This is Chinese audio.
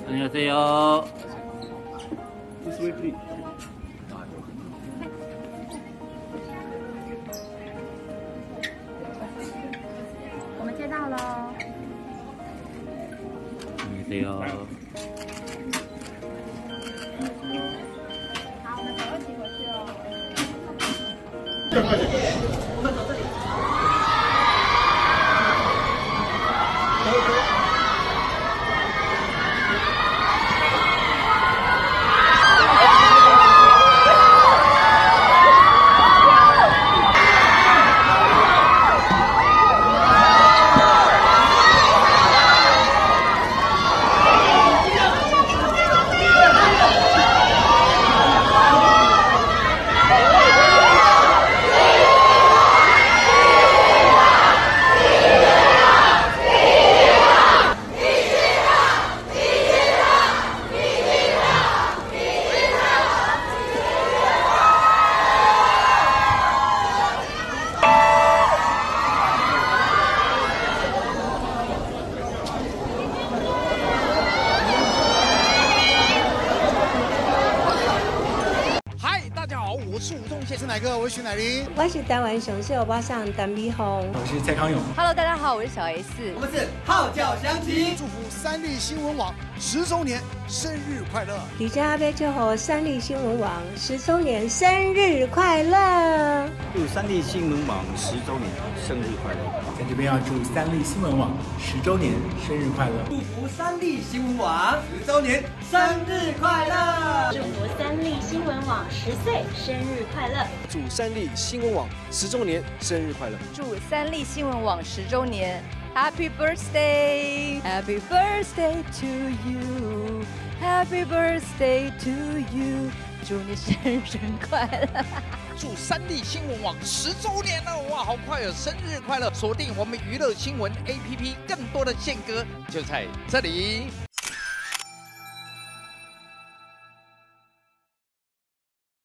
안녕하세요. This way, please. 我们接到喽。 안녕하세요. 好，我们走一起回去哦。 我们走这里。 我是吴宗宪， 是哪个？我是徐乃麟， 我是台湾雄秀巴上陈美红， 我是蔡康永。 Hello， 大家好，我是小 S， 我们是号角响起， 祝福三立新闻网10周年生日快乐！ 李家贝祝贺三立新闻网10周年生日快乐！ 祝三立新闻网10周年生日快乐！ 在这边要祝三立新闻网10周年生日快乐！ 祝福三立新闻网10周年生日快乐！ 祝福三立新闻网10岁生日快乐！ 祝三立新闻网10周年生日快乐！ 祝三立新闻网10周年 Happy birthday Happy birthday to you Happy birthday to you 祝你生日快乐！ 祝三立新闻网10周年了，哇，好快哦！生日快乐！锁定我们娱乐新闻 APP， 更多的宪歌就在这里。